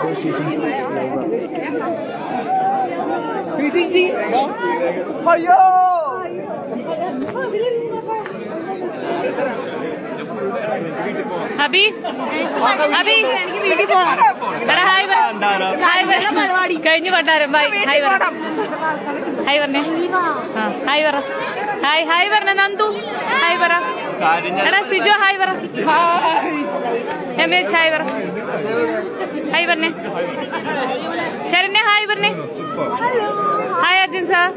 4 Seasons live update. Ayo! अभी എനിക്ക് വീട്ടിൽ പോണം. എടാ ഹായ് പരിപാടി കഴിഞ്ഞു പണ്ടാരം. ബൈ. ഹായ് പറ. ഹായ് പറഞ്ഞേ. ഹായ് പറ. ഹായ് പറഞ്ഞ നന്ദു. ഹായ് പറ. എടാ സിജോ ഹായ് പറ. രമേശ് ഹായ് പറ. ഹായ് പറഞ്ഞേ. ശരണ്യ ഹായ് പറഞ്ഞേ. Hi Arjun sir.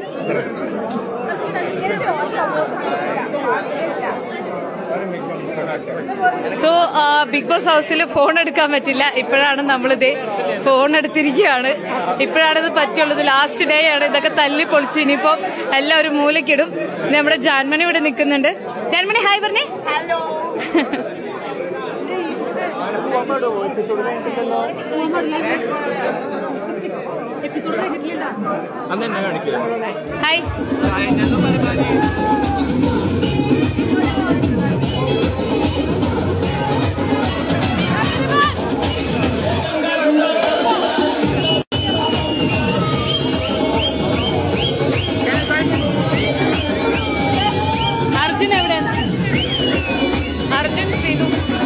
So Bigg Boss ഹൗസിൽ ഫോൺ എടുക്കാൻ പറ്റില്ല. ഇപ്പോഴാണ് നമ്മളിത് ഫോൺ എടുത്തിരിക്കുകയാണ്. ഇപ്പോഴാണിത് പറ്റുള്ളത്. ലാസ്റ്റ് ഡേ ആണ്. ഇതൊക്കെ തല്ലി പൊളിച്ച് ഇനിയിപ്പോ എല്ലാവരും മൂലക്കിടും. നമ്മുടെ ജാൻമണി ഇവിടെ നിൽക്കുന്നുണ്ട്. ജാൻമണി ഹായ് പറഞ്ഞേ. ഹായ്. അർജുൻ എവിടെയാണ്? അർജുൻ ശ്രീതു.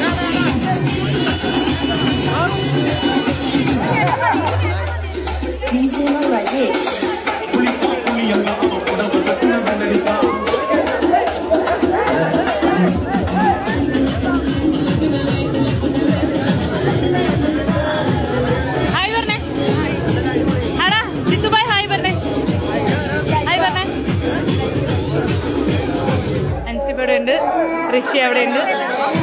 ഹായ് പറഞ്ഞേ. ആടാ സിത്തുബായ് ഹായ് പറഞ്ഞേ. ഹായ് പറഞ്ഞേ. അൻസിബ് അവിടെ ഉണ്ട്. ഋഷി അവിടെ ഉണ്ട്.